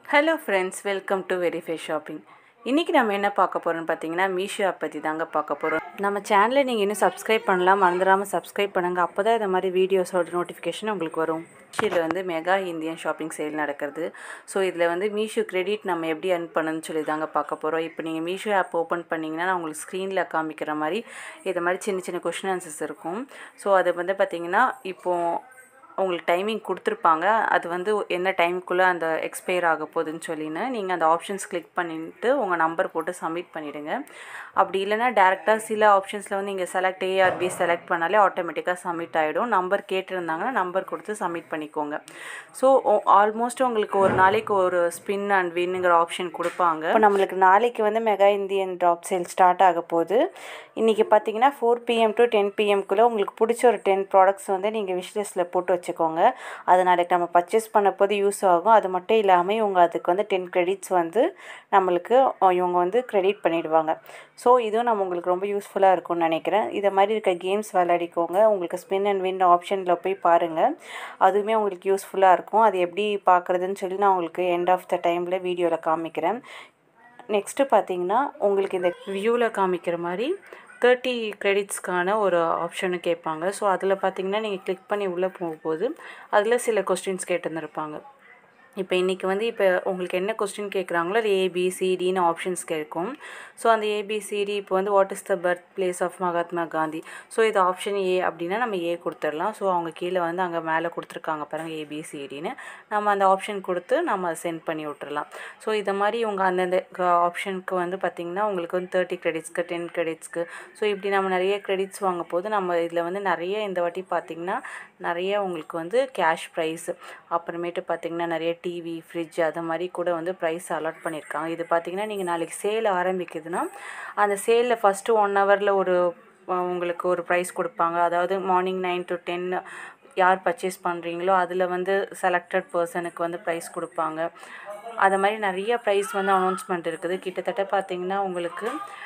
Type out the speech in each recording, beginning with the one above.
Hello friends, welcome to verify shopping. இன்றைக்கி நம்ம என்ன பார்க்க போகிறோம்னு பார்த்தீங்கன்னா, மீஷோ ஆப் பற்றி தாங்க பார்க்க போகிறோம். நம்ம சேனலை நீங்கள் இன்னும் சப்ஸ்கிரைப் பண்ணலாம், மறந்துடாமல் சப்ஸ்கிரைப் பண்ணுங்கள். அப்போ தான் இந்த மாதிரி வீடியோஸோட நோட்டிஃபிகேஷன் உங்களுக்கு வரும். மீஷோவில் வந்து மெகா இந்தியன் ஷாப்பிங் சேல் நடக்கிறது. ஸோ இதில் வந்து மீஷோ கிரெடிட் நம்ம எப்படி earn பண்ணணும்னு சொல்லி தாங்க பார்க்க போகிறோம். இப்போ நீங்கள் மீஷோ ஆப் ஓப்பன் பண்ணிங்கன்னா நான் உங்களுக்கு ஸ்க்ரீனில் காமிக்கிற மாதிரி இது மாதிரி சின்ன சின்ன கொஷின் ஆன்சர்ஸ் இருக்கும். ஸோ அது வந்து பார்த்திங்கன்னா இப்போது உங்களுக்கு டைமிங் கொடுத்துருப்பாங்க. அது வந்து என்ன டைமுக்குள்ளே அந்த எக்ஸ்பயர் ஆக போகுதுன்னு சொல்லின்னு நீங்கள் அந்த ஆப்ஷன்ஸ் கிளிக் பண்ணிவிட்டு உங்கள் நம்பர் போட்டு சப்மிட் பண்ணிவிடுங்க. அப்படி இல்லைனா டேரெக்டாக சில ஆப்ஷன்ஸில் வந்து நீங்கள் செலக்ட் ஏஆர்பி செலக்ட் பண்ணாலே ஆட்டோமேட்டிக்காக சப்மிட் ஆகிடும். நம்பர் கேட்டிருந்தாங்கன்னா நம்பர் கொடுத்து சப்மிட் பண்ணிக்கோங்க. ஸோ ஆல்மோஸ்ட் உங்களுக்கு ஒரு நாளைக்கு ஒரு ஸ்பின் அண்ட் வின்னுங்கிற ஆப்ஷன் கொடுப்பாங்க. இப்போ நம்மளுக்கு நாளைக்கு வந்து mega Indian drop sale start ஆக போகுது. இன்றைக்கி பார்த்தீங்கன்னா 4 PM to 10 PMக்குள்ளே உங்களுக்கு பிடிச்ச ஒரு 10 ப்ராடக்ட்ஸ் வந்து நீங்கள் விஷ்லிஸ்ட்டில் போட்டு வச்சுக்கோங்க. அது நாளைக்கு நம்ம பர்ச்சேஸ் பண்ண போது யூஸ் ஆகும். அது மட்டும் இல்லாமல் இவங்க அதுக்கு வந்து 10 கிரெடிட்ஸ் வந்து நம்மளுக்கு இவங்க வந்து கிரெடிட் பண்ணிவிடுவாங்க. ஸோ இதுவும் நம்ம உங்களுக்கு ரொம்ப யூஸ்ஃபுல்லாக இருக்கும்னு நினைக்கிறேன். இதை மாதிரி இருக்க கேம்ஸ் விளையாடிக்கோங்க. உங்களுக்கு ஸ்பின் அண்ட் வின் ஆப்ஷனில் போய் பாருங்கள். அதுவுமே உங்களுக்கு யூஸ்ஃபுல்லாக இருக்கும். அது எப்படி பார்க்குறதுன்னு சொல்லி நான் உங்களுக்கு எண்ட் ஆஃப் த டைமில் வீடியோவில் காமிக்கிறேன். நெக்ஸ்ட்டு பார்த்தீங்கன்னா உங்களுக்கு இந்த வியூவில் காமிக்கிற மாதிரி 30 கிரெடிட்ஸ்க்கான ஒரு ஆப்ஷனு கேட்பாங்க. ஸோ அதில் பார்த்தீங்கன்னா நீங்கள் கிளிக் பண்ணி உள்ளே போகும்போது அதில் சில கொஸ்டின்ஸ் கேட்டுருந்துருப்பாங்க. இப்போ இன்றைக்கி வந்து இப்போ உங்களுக்கு என்ன கொஸ்டின் கேட்குறாங்களோ அது ஏபிசிடின்னு ஆப்ஷன்ஸ் கேட்கும். ஸோ அந்த ஏபிசிடி இப்போ வந்து what is the birth place of Mahatma Gandhi. So இது ஆப்ஷன் ஏ அப்படின்னா நம்ம ஏ கொடுத்துடலாம். ஸோ அவங்க கீழே வந்து அங்கே மேலே கொடுத்துருக்காங்க பாருங்கள் ஏபிசிடின்னு. நம்ம அந்த ஆப்ஷன் கொடுத்து நம்ம சென்ட் பண்ணி விட்டுறலாம். ஸோ இதை மாதிரி உங்கள் அந்தந்த ஆப்ஷனுக்கு வந்து பார்த்திங்கன்னா உங்களுக்கு வந்து 30 கிரெடிட்ஸ்க்கு 10 கிரெடிட்ஸ்க்கு ஸோ இப்படி நம்ம நிறைய கிரெடிட்ஸ் வாங்க போது நம்ம இதில் வந்து நிறைய இந்த வாட்டி பார்த்திங்கன்னா நிறைய உங்களுக்கு வந்து கேஷ் ப்ரைஸ் அப்புறமேட்டு பார்த்திங்கன்னா நிறைய டிவி ஃப்ரிட்ஜ் அது மாதிரி கூட வந்து ப்ரைஸ் அலாட் பண்ணியிருக்காங்க. இது பார்த்திங்கன்னா நீங்கள் நாளைக்கு சேல் ஆரம்பிக்குதுன்னா அந்த சேலில் ஃபஸ்ட்டு 1 ஹவரில் ஒரு உங்களுக்கு ஒரு ப்ரைஸ் கொடுப்பாங்க. அதாவது மார்னிங் 9 to 10 யார் பர்ச்சேஸ் பண்ணுறீங்களோ அதில் வந்து செலக்டட் பர்சனுக்கு வந்து ப்ரைஸ் கொடுப்பாங்க. அது மாதிரி நிறைய ப்ரைஸ் வந்து அனௌன்ஸ்மெண்ட் இருக்குது. கிட்டத்தட்ட பார்த்திங்கன்னா உங்களுக்கு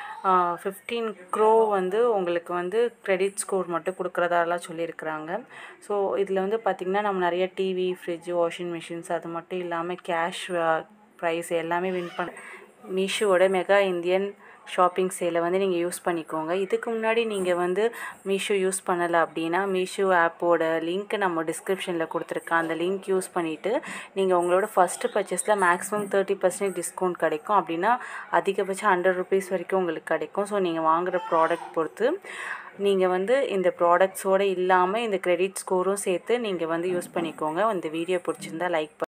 15 crore வந்து உங்களுக்கு வந்து கிரெடிட் ஸ்கோர் மட்டும் கொடுக்குறதாலாம் சொல்லியிருக்கிறாங்க. ஸோ இதில் வந்து பார்த்திங்கன்னா நம்ம நிறைய டிவி ஃப்ரிட்ஜ் வாஷிங் மிஷின்ஸ் அது மட்டும் இல்லாமல் கேஷ் ப்ரைஸ் எல்லாமே வின் பண்ண மீஷோவோட மெகா இந்தியன் ஷாப்பிங் சேலை வந்து நீங்கள் யூஸ் பண்ணிக்கோங்க. இதுக்கு முன்னாடி நீங்கள் வந்து மீஷோ யூஸ் பண்ணலை அப்படின்னா மீஷோ ஆப்போட லிங்க் நம்ம டிஸ்கிரிப்ஷனில் கொடுத்துருக்கேன். அந்த லிங்க் யூஸ் பண்ணிவிட்டு நீங்கள் உங்களோட ஃபஸ்ட்டு பர்ச்சேஸில் மேக்ஸிமம் 30% டிஸ்கவுண்ட் கிடைக்கும். அப்படின்னா அதிகபட்சம் 100 rupees வரைக்கும் உங்களுக்கு கிடைக்கும். ஸோ நீங்கள் வாங்குகிற ப்ராடக்ட் பொறுத்து நீங்கள் வந்து இந்த ப்ராடக்ட்ஸோடு இல்லாமல் இந்த கிரெடிட் ஸ்கோரும் சேர்த்து நீங்கள் வந்து யூஸ் பண்ணிக்கோங்க. இந்த வீடியோ பிடிச்சிருந்தா லைக்